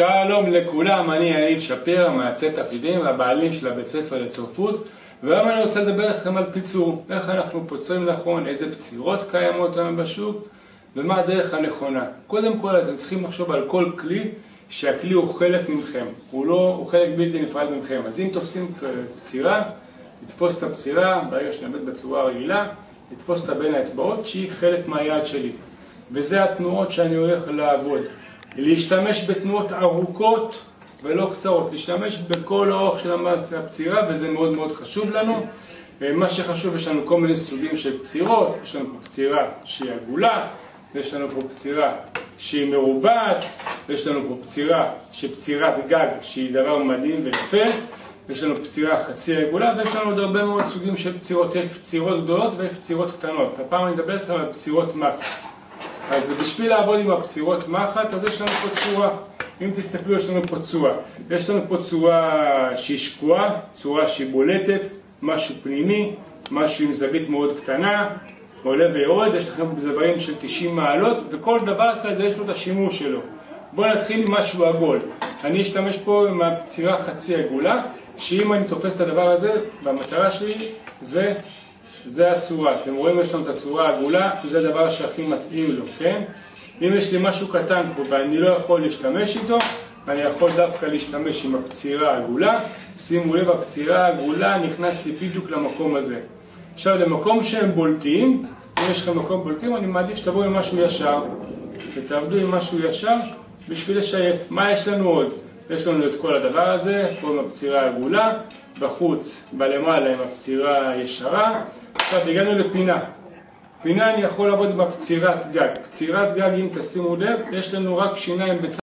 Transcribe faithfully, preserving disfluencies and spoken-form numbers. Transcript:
שלום לכולם, אני יניב שפיר, מעצב תפקידים והבעלים של הבית ספר לצורפות, והיום אני רוצה לדבר לכם על פיצור, איך אנחנו פוצרים נכון, איזה פצירות קיימות היום בשוק ומה הדרך הנכונה. קודם כל אתם צריכים לחשוב על כל כלי שהכלי הוא חלק מכם, הוא, לא, הוא חלק בלתי נפרד מכם. אז אם תופסים פצירה, לתפוס את הפצירה ברגע שנעבד בצורה רגילה, לתפוס אותה בין האצבעות שהיא חלק מהיד שלי, וזה התנועות שאני הולך לעבוד. להשתמש בתנועות ארוכות ולא קצרות, להשתמש בכל האורך של הפצירה, וזה מאוד מאוד חשוב לנו. מה שחשוב, יש לנו כל מיני סוגים של פצירות, יש לנו פה פצירה שהיא עגולה, יש לנו פה פצירה שהיא מרובעת, יש לנו פה פצירה שפצירת גג שהיא דבר מדהים ויפה, יש לנו פצירה חצי עגולה, ויש לנו עוד הרבה מאוד סוגים של פצירות, יש פצירות גדולות ויש פצירות קטנות. הפעם אני אדבר לכם על פצירות מחט. אז בשביל לעבוד עם הפצירות מחט, אז יש לנו פה צורה. אם תסתכלו, יש לנו פה צורה. יש לנו פה צורה שהיא שקועה, צורה שהיא בולטת, משהו פנימי, משהו עם זווית מאוד קטנה, עולה ויורד, יש לכם זוויים של תשעים מעלות, וכל דבר כזה יש לו את השימוש שלו. בואו נתחיל עם משהו עגול. אני אשתמש פה עם הפצירה חצי עגולה, שאם אני תופס את הדבר הזה, והמטרה שלי זה... זה הצורה. אתם רואים, יש לנו את הצורה העגולה, זה הדבר שהכי מתאים לו, כן? אם יש לי משהו קטן פה ואני לא יכול להשתמש איתו, אני יכול דווקא להשתמש עם הפצירה העגולה. שימו לב, הפצירה העגולה נכנסתי בדיוק למקום הזה. עכשיו, למקום שהם בולטים, אם יש לכם מקום בולטים, אני מעדיף שתבואו עם משהו ישר, ותעבדו עם משהו ישר בשביל לשייף. מה יש לנו עוד? יש לנו את כל הדבר הזה, פה עם הפצירה העגולה, בחוץ, בלמעלה עם הפצירה הישרה. עכשיו הגענו לפינה. פינה אני יכול לעבוד בפצירת גג. פצירת גג, אם תשימו לב, יש לנו רק שיניים בצד.